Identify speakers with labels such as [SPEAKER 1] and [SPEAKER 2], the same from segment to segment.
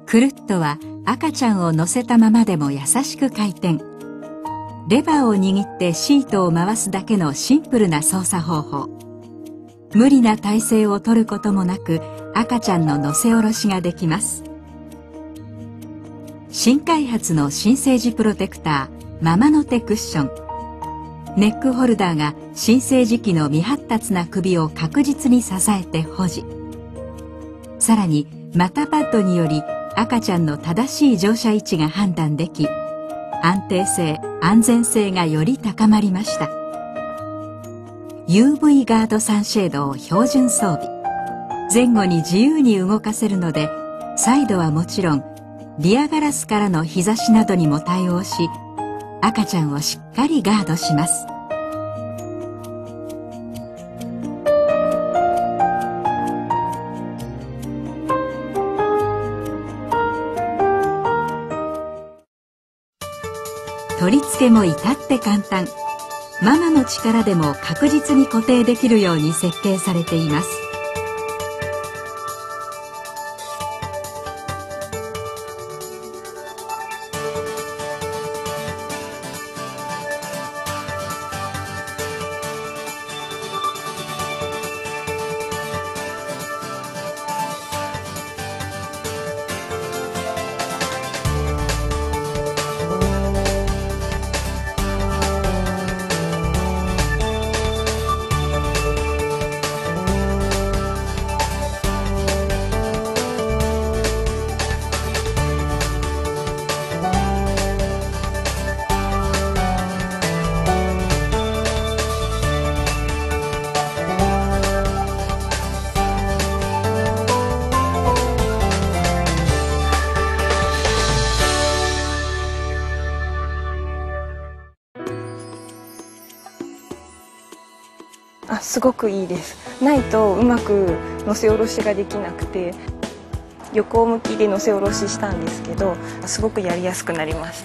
[SPEAKER 1] クルッとは赤ちゃんを乗せたままでも優しく回転。レバーを握ってシートを回すだけのシンプルな操作方法。無理な体勢を取ることもなく赤ちゃんの乗せ下ろしができます。新開発の新生児プロテクターママの手クッション。ネックホルダーが新生児期の未発達な首を確実に支えて保持。さらにマタパッドにより赤ちゃんの正しい乗車位置が判断でき、安定性・安全性がより高まりました。UV ガードサンシェードを標準装備。前後に自由に動かせるので、サイドはもちろんリアガラスからの日差しなどにも対応し、赤ちゃんをしっかりガードします。取り付けも至って簡単。ママの力でも確実に固定できるように設計されています。
[SPEAKER 2] すごくいいです。ないとうまく乗せ下ろしができなくて、横向きで乗せ下ろししたんですけど、すごくやりやすくなりました。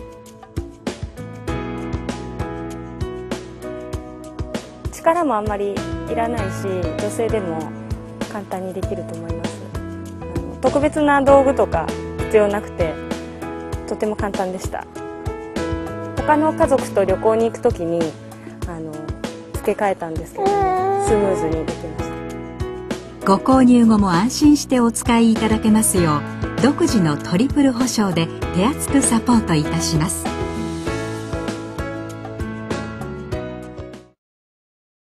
[SPEAKER 2] 力もあんまりいらないし、女性でも簡単にできると思います。特別な道具とか必要なくて、とても簡単でした。他の家族と旅行に行くときに付け替えたんですけど、スムーズにできました。
[SPEAKER 1] ご購入後も安心してお使いいただけますよう、独自のトリプル保証で手厚くサポートいたします。